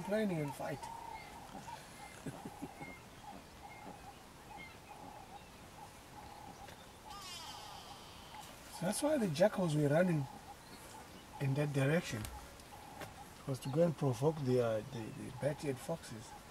complaining and fight. So that's why the jackals were running in that direction. It was to go and provoke the bat-eared foxes.